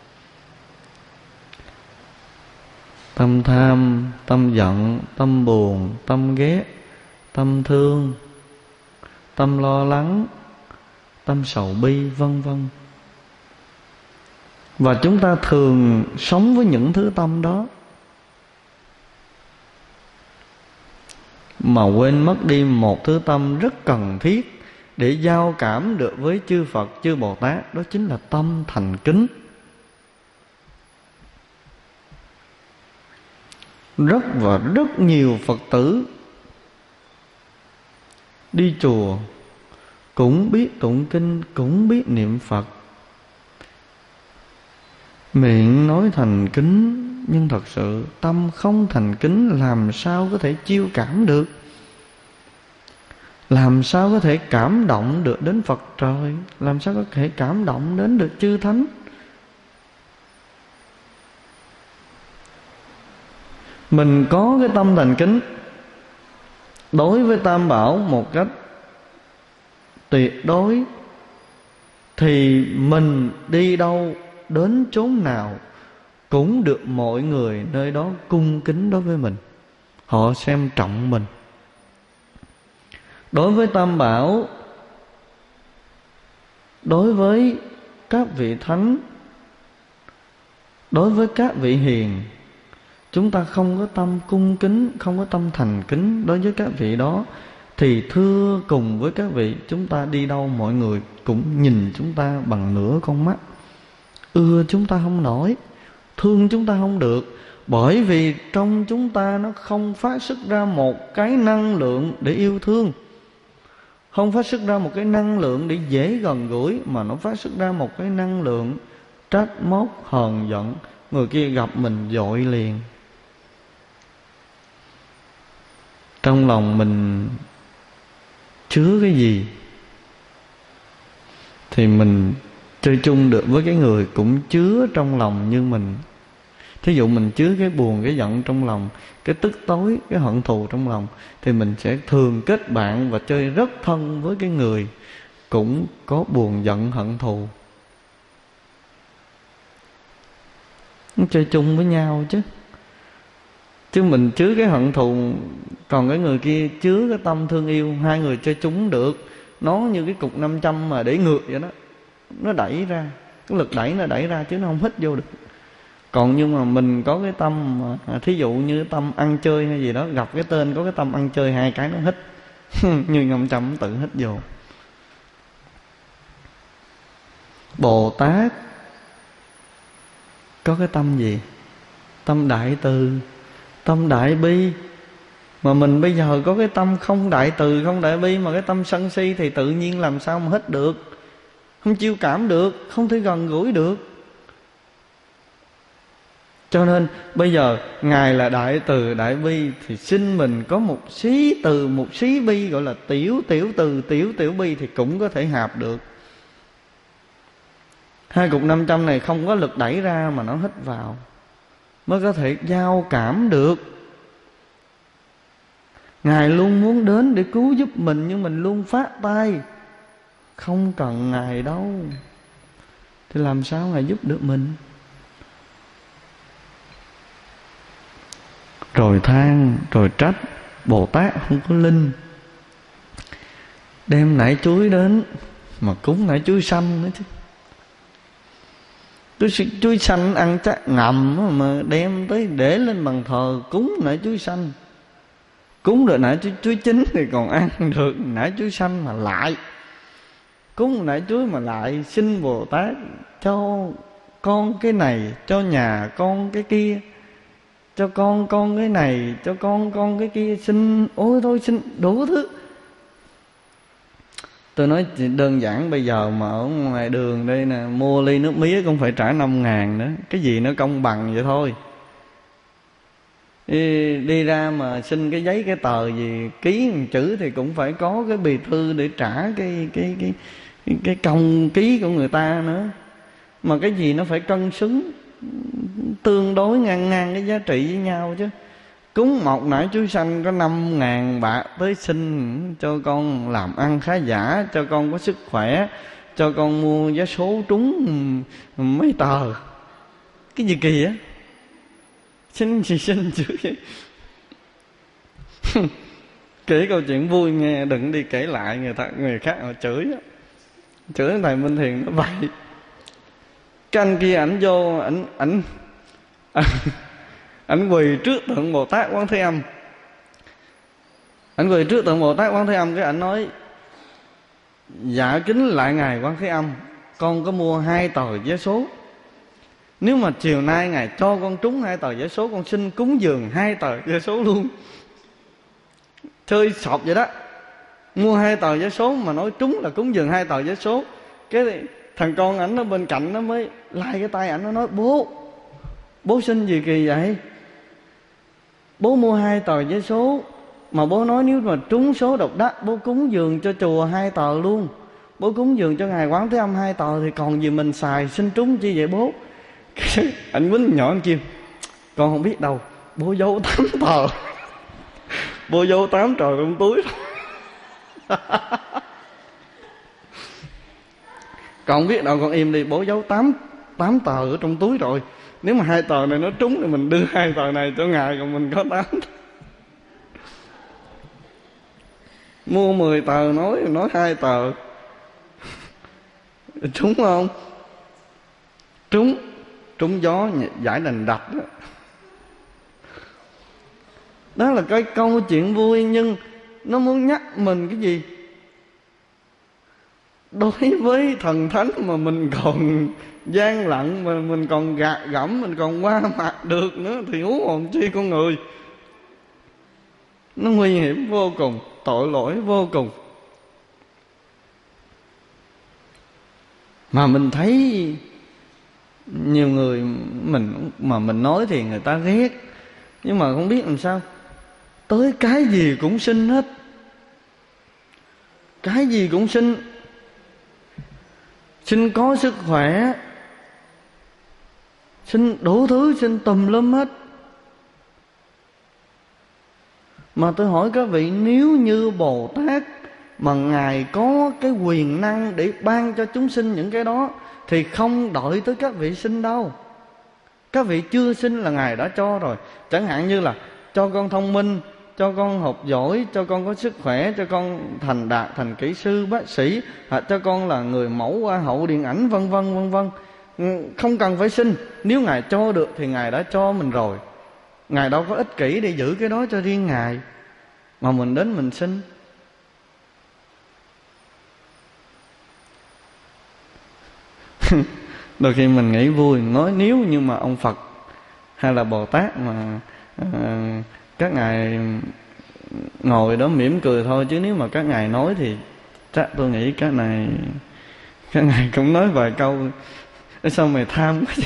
Tâm tham, tâm giận, tâm buồn, tâm ghét, tâm thương, tâm lo lắng, tâm sầu bi, vân vân. Và chúng ta thường sống với những thứ tâm đó, mà quên mất đi một thứ tâm rất cần thiết để giao cảm được với chư Phật, chư Bồ Tát. Đó chính là tâm thành kính. Rất và rất nhiều Phật tử đi chùa cũng biết tụng kinh, cũng biết niệm Phật, miệng nói thành kính, nhưng thật sự tâm không thành kính, làm sao có thể chiêu cảm được, làm sao có thể cảm động được đến Phật trời, làm sao có thể cảm động đến được chư Thánh. Mình có cái tâm thành kính đối với Tam Bảo một cách tuyệt đối, thì mình đi đâu, đến chốn nào cũng được mọi người nơi đó cung kính đối với mình. Họ xem trọng mình. Đối với Tam Bảo, đối với các vị Thánh, đối với các vị hiền, chúng ta không có tâm cung kính, không có tâm thành kính đối với các vị đó, thì thưa cùng với các vị, chúng ta đi đâu mọi người cũng nhìn chúng ta bằng nửa con mắt, ưa chúng ta không nổi, thương chúng ta không được. Bởi vì trong chúng ta nó không phát xuất ra một cái năng lượng để yêu thương, không phát xuất ra một cái năng lượng để dễ gần gũi, mà nó phát xuất ra một cái năng lượng trách móc, hờn giận. Người kia gặp mình dội liền. Trong lòng mình chứa cái gì thì mình chơi chung được với cái người cũng chứa trong lòng như mình. Thí dụ mình chứa cái buồn, cái giận trong lòng, cái tức tối, cái hận thù trong lòng, thì mình sẽ thường kết bạn và chơi rất thân với cái người cũng có buồn giận hận thù. Nó chơi chung với nhau chứ. Chứ mình chứa cái hận thù, còn cái người kia chứa cái tâm thương yêu, hai người chơi chung được. Nó như cái cục năm trăm mà để ngược vậy đó, nó đẩy ra, cái lực đẩy nó đẩy ra chứ nó không hít vô được. Còn nhưng mà mình có cái tâm mà, thí dụ như tâm ăn chơi hay gì đó, gặp cái tên có cái tâm ăn chơi, hai cái nó hít như năm trăm tự hít vô. Bồ Tát có cái tâm gì? Tâm đại từ, tâm đại bi. Mà mình bây giờ có cái tâm không đại từ, không đại bi, mà cái tâm sân si, thì tự nhiên làm sao mà hít được, không chiêu cảm được, không thể gần gũi được. Cho nên bây giờ Ngài là đại từ đại bi, thì xin mình có một xí từ, một xí bi, gọi là tiểu tiểu từ, tiểu tiểu bi, thì cũng có thể hạp được. Hai cục năm trăm này không có lực đẩy ra mà nó hít vào, mới có thể giao cảm được. Ngài luôn muốn đến để cứu giúp mình, nhưng mình luôn phát tay, không cần Ngài đâu, thì làm sao Ngài giúp được mình? Rồi than, rồi trách Bồ Tát không có linh, đem nải chuối đến mà cúng nải chuối xanh nữa chứ. Chuối, chuối xanh ăn chắc ngầm, mà đem tới để lên bàn thờ cúng nải chuối xanh. Cúng được nải chuối, chuối chín thì còn ăn được, nải chuối xanh mà lại cúng nải chuối mà lại xin Bồ Tát cho con cái này, cho nhà con cái kia, cho con con cái này, cho con con cái kia, xin ôi thôi xin đủ thứ. Tôi nói đơn giản, bây giờ mà ở ngoài đường đây nè, mua ly nước mía cũng phải trả năm ngàn nữa. Cái gì nó công bằng vậy thôi. Đi, đi ra mà xin cái giấy cái tờ gì, ký một chữ thì cũng phải có cái bì thư để trả cái cái cái cái, cái công ký của người ta nữa. Mà cái gì nó phải cân xứng, tương đối ngang ngang cái giá trị với nhau chứ. Cúng một nải chuối xanh có năm ngàn bạc tới xin cho con làm ăn khá giả, cho con có sức khỏe, cho con mua vé số trúng mấy tờ. Cái gì kỳ á? Xin gì xin chứ vậy? Kể câu chuyện vui nghe, đừng đi kể lại người ta người khác họ chửi. Chửi thầy Minh Thiền nó vậy. Cái anh kia ảnh vô, ảnh ảnh ảnh quỳ trước tượng Bồ Tát Quán Thế Âm. Ảnh quỳ trước tượng Bồ Tát Quán Thế Âm, cái ảnh nói: dạ kính lại ngài Quán Thế Âm, con có mua hai tờ vé số. Nếu mà chiều nay ngài cho con trúng hai tờ vé số, con xin cúng dường hai tờ vé số luôn. Chơi sọp vậy đó. Mua hai tờ vé số mà nói trúng là cúng dường hai tờ vé số. Cái thằng con ảnh nó bên cạnh nó mới lai cái tay ảnh, nó nói: bố, bố xin gì kỳ vậy? Bố mua hai tờ vé số mà bố nói nếu mà trúng số độc đắc, bố cúng dường cho chùa hai tờ luôn. Bố cúng dường cho ngài Quán Thế Âm hai tờ thì còn gì mình xài, xin trúng chi vậy bố? Anh Quýnh nhỏ anh Kim: con không biết đâu, bố giấu tám tờ. Bố giấu tám tờ trong túi. Con không biết đâu, con im đi, bố giấu tám tám tờ ở trong túi rồi. Nếu mà hai tờ này nó trúng thì mình đưa hai tờ này cho ngài, còn mình có tám. Mua mười tờ nói nói hai tờ. Trúng không? Trúng. Trúng gió giải đành đạch đó. Đó là cái câu chuyện vui, nhưng nó muốn nhắc mình cái gì? Đối với thần thánh mà mình còn gian lận, mà mình còn gạt gẫm, mình còn qua mặt được nữa, thì huống hồn chi con người. Nó nguy hiểm vô cùng, tội lỗi vô cùng. Mà mình thấy nhiều người mình mà mình nói thì người ta ghét, nhưng mà không biết làm sao, tới cái gì cũng xin hết. Cái gì cũng xin. Xin có sức khỏe, xin đủ thứ, xin tùm lum hết. Mà tôi hỏi các vị, nếu như Bồ Tát mà ngài có cái quyền năng để ban cho chúng sinh những cái đó, thì không đợi tới các vị xin đâu. Các vị chưa xin là ngài đã cho rồi. Chẳng hạn như là cho con thông minh, cho con học giỏi, cho con có sức khỏe, cho con thành đạt, thành kỹ sư, bác sĩ, hoặc cho con là người mẫu, hoa hậu, điện ảnh, vân vân vân vân. Không cần phải xin. Nếu ngài cho được thì ngài đã cho mình rồi. Ngài đâu có ích kỷ để giữ cái đó cho riêng ngài, mà mình đến mình xin. Đôi khi mình nghĩ vui, nói nếu như mà ông Phật hay là Bồ Tát mà à, các ngài ngồi đó mỉm cười thôi, chứ nếu mà các ngài nói thì chắc tôi nghĩ các này các ngài cũng nói vài câu: sao mày tham quá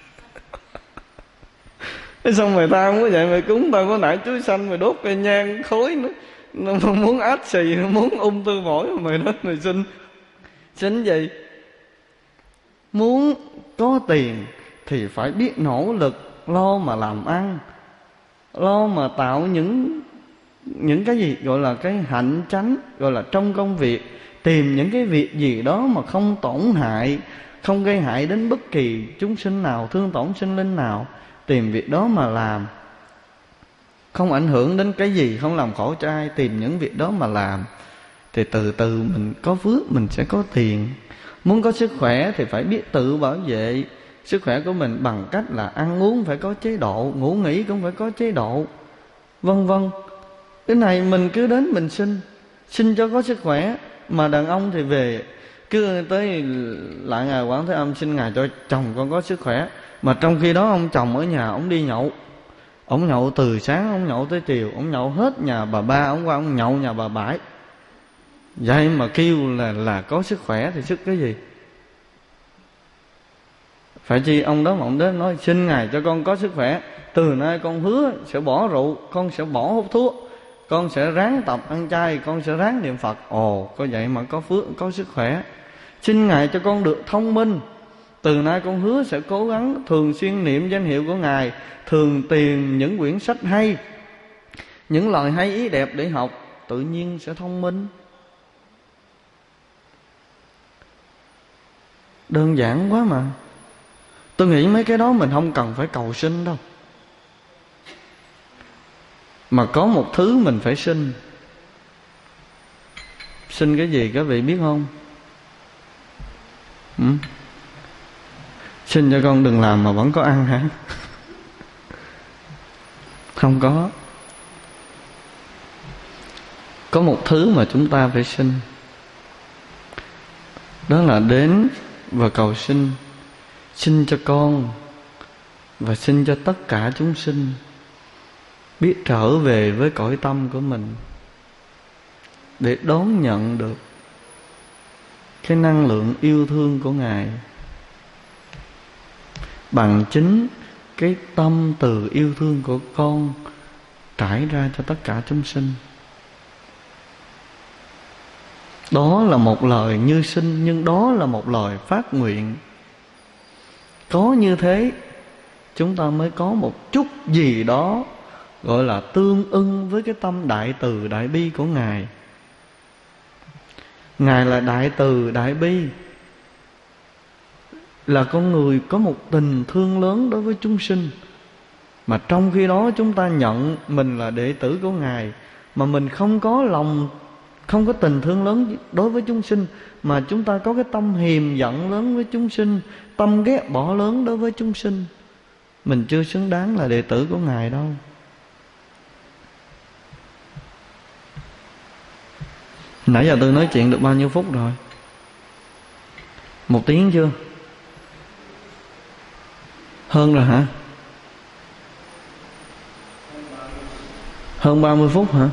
vậy? Sao mày tham quá vậy? Mày cúng tao có nải chuối xanh, mày đốt cây nhang khối nữa, nó muốn ách xì, nó muốn ung thư phổi, mày đến mày xin. Xin gì? Muốn có tiền thì phải biết nỗ lực, lo mà làm ăn, lo mà tạo những những cái gì gọi là cái hạnh chánh, gọi là trong công việc, tìm những cái việc gì đó mà không tổn hại, không gây hại đến bất kỳ chúng sinh nào, thương tổn sinh linh nào, tìm việc đó mà làm, không ảnh hưởng đến cái gì, không làm khổ cho ai, tìm những việc đó mà làm. Thì từ từ mình có phước, mình sẽ có tiền. Muốn có sức khỏe thì phải biết tự bảo vệ sức khỏe của mình bằng cách là ăn uống phải có chế độ, ngủ nghỉ cũng phải có chế độ, vân vân. Cái này mình cứ đến mình xin, xin cho có sức khỏe. Mà đàn ông thì về cứ tới lại ngài Quán Thế Âm xin ngài cho chồng con có sức khỏe. Mà trong khi đó ông chồng ở nhà ông đi nhậu, ông nhậu từ sáng ông nhậu tới chiều, ông nhậu hết nhà bà ba, ông qua ông nhậu nhà bà Bãi. Vậy mà kêu là là có sức khỏe thì sức cái gì? Phải chi ông đó mà ông đến nói xin ngài cho con có sức khỏe, từ nay con hứa sẽ bỏ rượu, con sẽ bỏ hút thuốc, con sẽ ráng tập ăn chay, con sẽ ráng niệm Phật. Ồ, có vậy mà có phước, có sức khỏe. Xin ngài cho con được thông minh, từ nay con hứa sẽ cố gắng thường xuyên niệm danh hiệu của ngài, thường tìm những quyển sách hay, những lời hay ý đẹp để học, tự nhiên sẽ thông minh. Đơn giản quá mà. Tôi nghĩ mấy cái đó mình không cần phải cầu xin đâu. Mà có một thứ mình phải xin. Xin cái gì các vị biết không? Ừ? Xin cho con đừng làm mà vẫn có ăn hả? Không có. Có một thứ mà chúng ta phải xin, đó là đến và cầu xin. Xin cho con và xin cho tất cả chúng sinh biết trở về với cõi tâm của mình, để đón nhận được cái năng lượng yêu thương của Ngài bằng chính cái tâm từ yêu thương của con trải ra cho tất cả chúng sinh. Đó là một lời như xin, nhưng đó là một lời phát nguyện. Có như thế chúng ta mới có một chút gì đó gọi là tương ưng với cái tâm đại từ đại bi của Ngài. Ngài là đại từ đại bi, là con người có một tình thương lớn đối với chúng sinh. Mà trong khi đó chúng ta nhận mình là đệ tử của Ngài, mà mình không có lòng, không có tình thương lớn đối với chúng sinh, mà chúng ta có cái tâm hiềm giận lớn với chúng sinh, tâm ghét bỏ lớn đối với chúng sinh, mình chưa xứng đáng là đệ tử của Ngài đâu. Nãy giờ tôi nói chuyện được bao nhiêu phút rồi? Một tiếng chưa? Hơn rồi hả? Hơn ba mươi phút hả?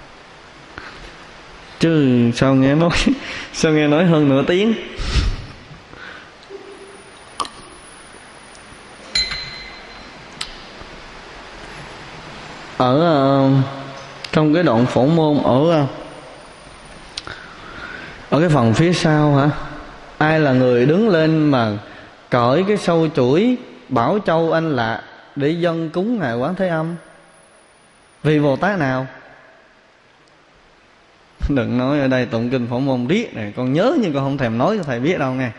Chứ sao nghe nói sao nghe nói hơn nửa tiếng. Ở uh, trong cái đoạn phổ môn, ở uh, ở cái phần phía sau hả, ai là người đứng lên mà cởi cái sâu chuỗi Bảo Châu Anh Lạc để dâng cúng Ngài Quán Thế Âm? Vì Bồ Tát nào? Đừng nói ở đây tụng kinh phổ môn riết này, con nhớ nhưng con không thèm nói cho thầy biết đâu nghe.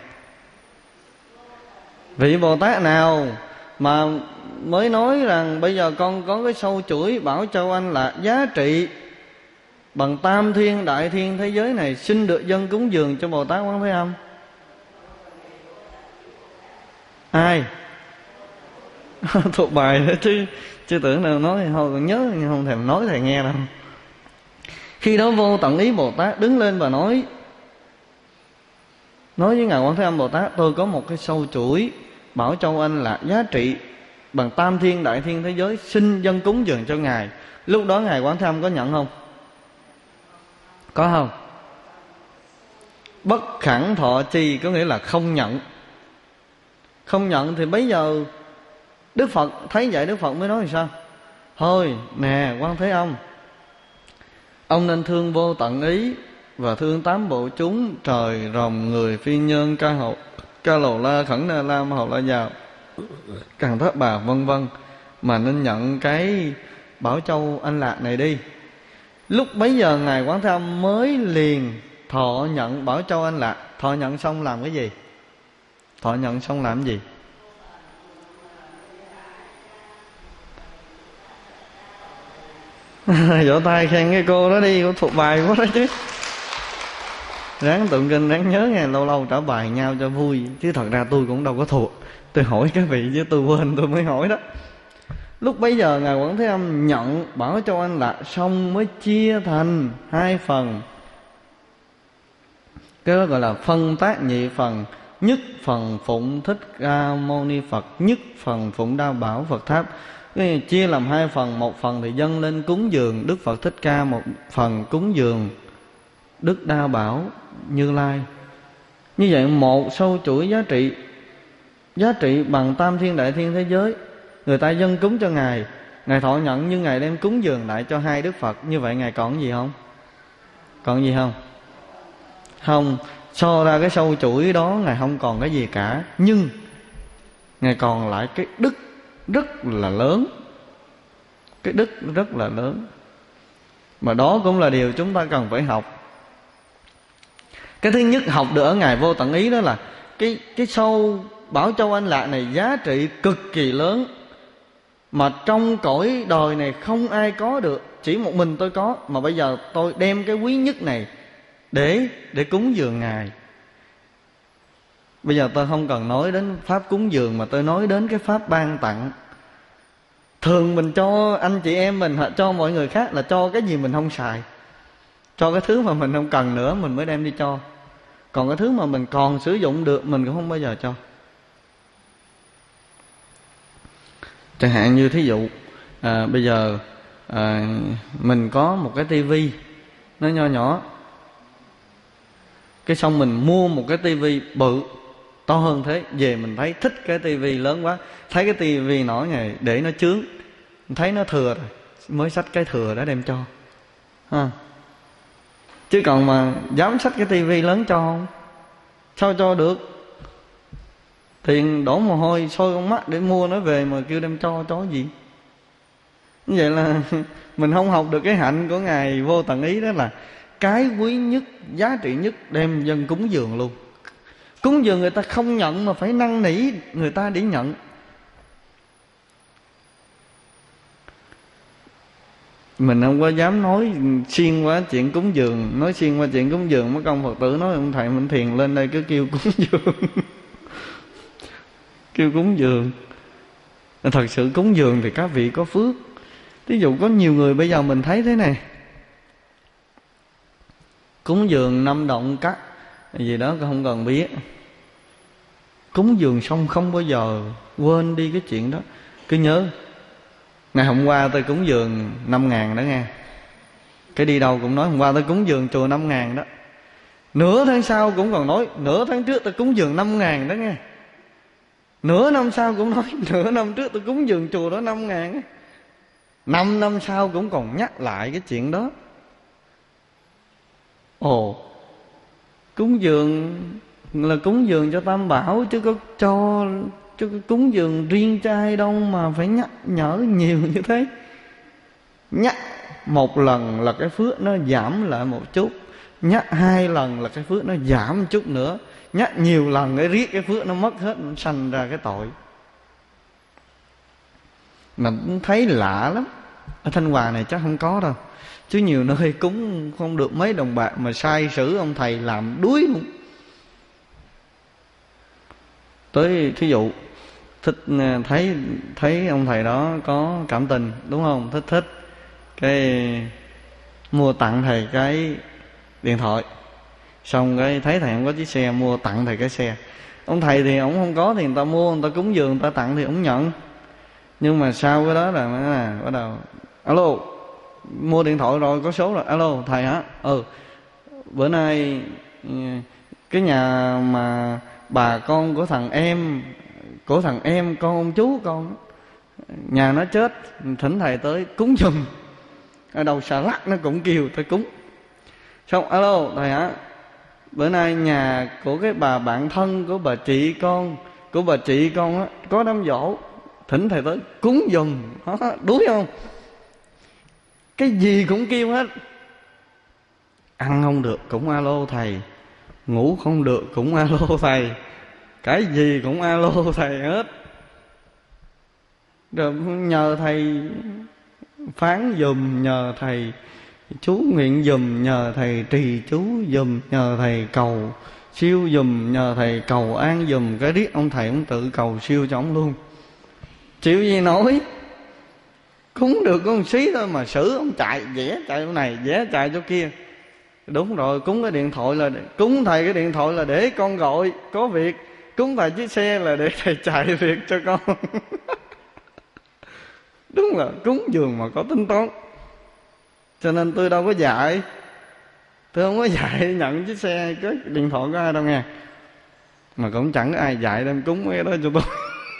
Vị Bồ Tát nào mà mới nói rằng bây giờ con có cái sâu chuỗi Bảo Châu Anh Lạc giá trị bằng tam thiên đại thiên thế giới này, xin được dâng cúng dường cho Bồ Tát Quán Thế Âm? Ai? Thuộc bài đó chứ, chứ tưởng nào nói thôi còn nhớ nhưng không thèm nói thầy nghe đâu. Khi đó Vô Tận Ý Bồ Tát đứng lên và nói Nói với Ngài Quán Thế Âm Bồ Tát: tôi có một cái sâu chuỗi Bảo Châu Anh Lạc giá trị bằng tam thiên đại thiên thế giới, xin dâng cúng dường cho Ngài. Lúc đó Ngài Quán Thế Âm có nhận không? Có không? Bất khẳng thọ chi, có nghĩa là không nhận. Không nhận thì bây giờ Đức Phật thấy vậy, Đức Phật mới nói làm sao? Thôi nè Quán Thế Âm, ông nên thương Vô Tận Ý và thương tám bộ chúng trời, rồng, người, phi nhân, ca hậu, ca lồ la, khẩn na la, ma hậu la giàu, càng thất bà vân vân, mà nên nhận cái Bảo Châu Anh Lạc này đi. Lúc bấy giờ Ngài Quán Thế Âm mới liền thọ nhận Bảo Châu Anh Lạc. Thọ nhận xong làm cái gì? Thọ nhận xong làm cái gì? Vỗ tay khen cái cô đó đi, cô thuộc bài quá đó chứ. Ráng tụng kinh ráng nhớ nghe, lâu lâu trả bài nhau cho vui, chứ thật ra tôi cũng đâu có thuộc. Tôi hỏi các vị chứ tôi quên tôi mới hỏi đó. Lúc bấy giờ Ngài Quán Thế Âm nhận Bảo Châu Anh Lạc xong mới chia thành hai phần. Cái đó gọi là phân tác nhị phần. Nhất phần phụng Thích Ca Mâu Ni Phật, nhất phần phụng Đa Bảo Phật Tháp. Cái chia làm hai phần, một phần thì dâng lên cúng dường Đức Phật Thích Ca, một phần cúng dường Đức Đa Bảo Như Lai. Như vậy một sâu chuỗi giá trị, giá trị bằng tam thiên đại thiên thế giới, người ta dâng cúng cho Ngài, Ngài thọ nhận, nhưng Ngài đem cúng dường lại cho hai Đức Phật. Như vậy Ngài còn gì không? Còn gì không? Không. So ra cái sâu chuỗi đó Ngài không còn cái gì cả, nhưng Ngài còn lại cái đức rất là lớn. Cái đức rất là lớn. Mà đó cũng là điều chúng ta cần phải học. Cái thứ nhất học được ở Ngài Vô Tận Ý đó là Cái, cái sâu Bảo Châu Anh Lạc này giá trị cực kỳ lớn, mà trong cõi đời này không ai có được, chỉ một mình tôi có. Mà bây giờ tôi đem cái quý nhất này để để cúng dường Ngài. Bây giờ tôi không cần nói đến pháp cúng dường, mà tôi nói đến cái pháp ban tặng. Thường mình cho anh chị em mình hoặc cho mọi người khác là cho cái gì mình không xài, cho cái thứ mà mình không cần nữa mình mới đem đi cho. Còn cái thứ mà mình còn sử dụng được mình cũng không bao giờ cho. Chẳng hạn như thí dụ à, bây giờ à, mình có một cái tivi nó nho nhỏ, cái xong mình mua một cái tivi bự to hơn thế, về mình thấy thích cái tivi lớn quá, thấy cái tivi nhỏ này để nó chướng, thấy nó thừa rồi mới xách cái thừa đó đem cho ha. Chứ còn mà dám xách cái tivi lớn cho không? Sao cho được? Tiền đổ mồ hôi sôi con mắt để mua nó về mà kêu đem cho chó gì? Như vậy là mình không học được cái hạnh của Ngài Vô Tận Ý, đó là cái quý nhất, giá trị nhất đem dân cúng dường luôn. Cúng dường người ta không nhận mà phải năn nỉ người ta để nhận. Mình không có dám nói xuyên qua chuyện cúng dường. Nói xuyên qua chuyện cúng dường mấy công Phật tử nói ông thầy Minh Thiền lên đây cứ kêu cúng dường kêu cúng dường. Thật sự cúng dường thì các vị có phước. Ví dụ có nhiều người bây giờ mình thấy thế này, cúng dường năm động cắt gì đó không cần biết, cúng dường xong không bao giờ quên đi cái chuyện đó. Cứ nhớ ngày hôm qua tôi cúng dường năm ngàn đó nghe. Cái đi đâu cũng nói hôm qua tôi cúng dường chùa năm ngàn đó. Nửa tháng sau cũng còn nói nửa tháng trước tôi cúng dường năm ngàn đó nghe. Nửa năm sau cũng nói nửa năm trước tôi cúng dường chùa đó năm ngàn. Năm năm sau cũng còn nhắc lại cái chuyện đó. Ồ, cúng dường là cúng dường cho Tam Bảo, chứ có cho chứ có cúng dường riêng cho ai đâu mà phải nhắc nhở nhiều như thế. Nhắc một lần là cái phước nó giảm lại một chút, nhắc hai lần là cái phước nó giảm một chút nữa, nhắc nhiều lần cái riết cái phước nó mất hết, nó sanh ra cái tội. Mà thấy lạ lắm. Ở Thanh Hòa này chắc không có đâu, chứ nhiều nơi cúng không được mấy đồng bạc mà sai sử ông thầy làm đuối luôn. Tới thí dụ thích thấy thấy ông thầy đó có cảm tình, đúng không? Thích thích cái mua tặng thầy cái điện thoại, xong cái thấy thầy không có chiếc xe, mua tặng thầy cái xe. Ông thầy thì ông không có thì người ta mua, người ta cúng dường, người ta tặng thì ông nhận. Nhưng mà sau cái đó là là bắt đầu alo, mua điện thoại rồi có số rồi, alo thầy hả? Ừ, bữa nay cái nhà mà bà con của thằng em của thằng em con ông chú con nhà nó chết, thỉnh thầy tới cúng giùm. Ở đầu xà lắc nó cũng kêu tới cúng. Xong alo thầy hả? Bữa nay nhà của cái bà bạn thân của bà chị con của bà chị con á có đám giỗ, thỉnh thầy tới cúng giùm. Đó, đuối không? Cái gì cũng kêu hết. Ăn không được cũng alo thầy, ngủ không được cũng alo thầy, cái gì cũng alo thầy hết. Rồi nhờ thầy phán giùm, nhờ thầy chú nguyện giùm, nhờ thầy trì chú giùm, nhờ thầy cầu siêu giùm, nhờ thầy cầu an giùm. Cái riết ông thầy ông tự cầu siêu cho ông luôn. Chịu gì nổi. Cúng được có một xí thôi mà xử ông chạy vẽ chạy chỗ này vẽ chạy chỗ kia. Đúng rồi, cúng cái điện thoại là cúng thầy cái điện thoại là để con gọi có việc, cúng thầy chiếc xe là để thầy chạy việc cho con. Đúng là cúng dường mà có tính toán. Cho nên tôi đâu có dạy, tôi không có dạy nhận chiếc xe cái điện thoại của ai đâu nghe. Mà cũng chẳng có ai dạy đem cúng cái đó cho tôi.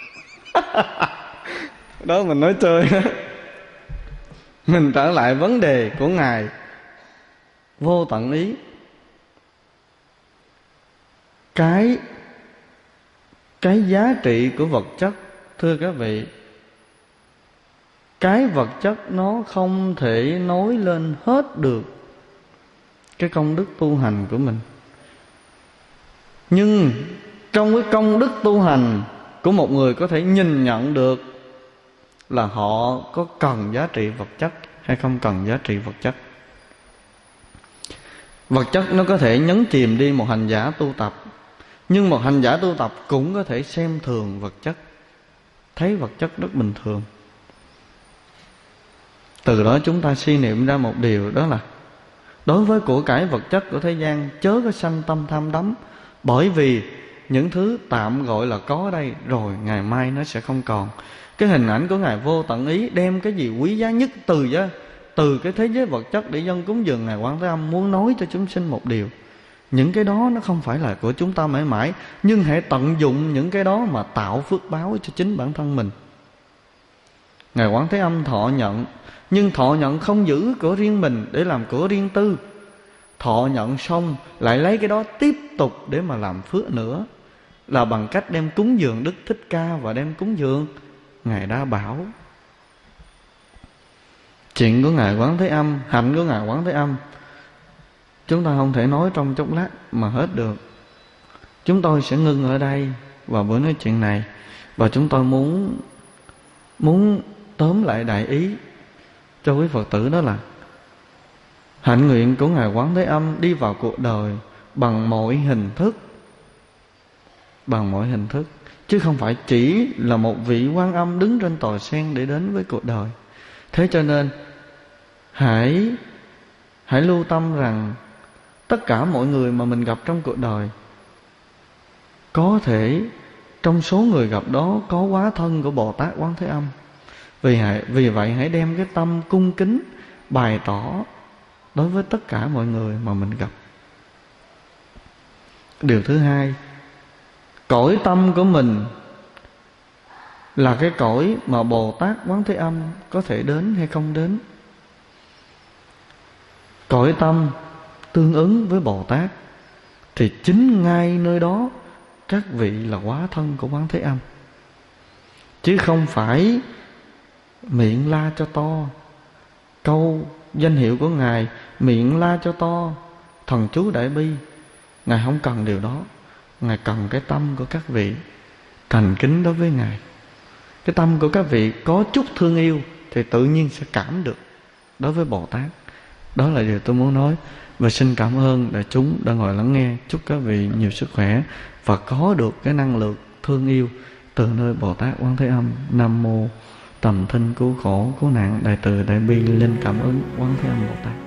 Đó mình nói chơi đó. Mình trở lại vấn đề của Ngài Vô Tận Ý. Cái Cái giá trị của vật chất, thưa các vị, cái vật chất nó không thể nói lên hết được cái công đức tu hành của mình. Nhưng trong cái công đức tu hành của một người có thể nhìn nhận được là họ có cần giá trị vật chất hay không cần giá trị vật chất. Vật chất nó có thể nhấn chìm đi một hành giả tu tập, Nhưng một hành giả tu tập cũng có thể xem thường vật chất, thấy vật chất rất bình thường. Từ đó chúng ta suy niệm ra một điều, đó là đối với của cải vật chất của thế gian chớ có sanh tâm tham đắm. Bởi vì những thứ tạm gọi là có đây, rồi ngày mai nó sẽ không còn. Cái hình ảnh của Ngài Vô Tận Ý đem cái gì quý giá nhất từ từ cái thế giới vật chất để dâng cúng dường Ngài Quán Thế Âm, muốn nói cho chúng sinh một điều: những cái đó nó không phải là của chúng ta mãi mãi, nhưng hãy tận dụng những cái đó mà tạo phước báo cho chính bản thân mình. Ngài Quán Thế Âm thọ nhận, nhưng thọ nhận không giữ của riêng mình để làm của riêng tư. Thọ nhận xong lại lấy cái đó tiếp tục để mà làm phước nữa, là bằng cách đem cúng dường Đức Thích Ca và đem cúng dường Ngài Đa Bảo. Chuyện của Ngài Quán Thế Âm, hạnh của Ngài Quán Thế Âm, chúng ta không thể nói trong chốc lát mà hết được. Chúng tôi sẽ ngưng ở đây vào buổi nói chuyện này, và chúng tôi muốn muốn tóm lại đại ý cho quý Phật tử, đó là hạnh nguyện của Ngài Quán Thế Âm đi vào cuộc đời bằng mọi hình thức, bằng mọi hình thức, chứ không phải chỉ là một vị Quan Âm đứng trên tòa sen để đến với cuộc đời. Thế cho nên hãy hãy lưu tâm rằng tất cả mọi người mà mình gặp trong cuộc đời, có thể trong số người gặp đó có hóa thân của Bồ Tát Quán Thế Âm. Vì, vì vậy hãy đem cái tâm cung kính bày tỏ đối với tất cả mọi người mà mình gặp. Điều thứ hai, cõi tâm của mình là cái cõi mà Bồ Tát Quán Thế Âm có thể đến hay không đến. Cõi tâm tương ứng với Bồ Tát, thì chính ngay nơi đó các vị là hóa thân của Quán Thế Âm, chứ không phải miệng la cho to. Câu danh hiệu của Ngài miệng la cho to, thần chú đại bi, Ngài không cần điều đó. Ngài cần cái tâm của các vị thành kính đối với Ngài. Cái tâm của các vị có chút thương yêu thì tự nhiên sẽ cảm được đối với Bồ Tát. Đó là điều tôi muốn nói. Và xin cảm ơn đại chúng đã ngồi lắng nghe. Chúc các vị nhiều sức khỏe và có được cái năng lượng thương yêu từ nơi Bồ Tát Quán Thế Âm. Nam mô Tầm Thinh Cứu Khổ Cứu Nạn Đại Từ Đại Bi Linh Cảm Ứng Quán Thế Âm Bồ Tát.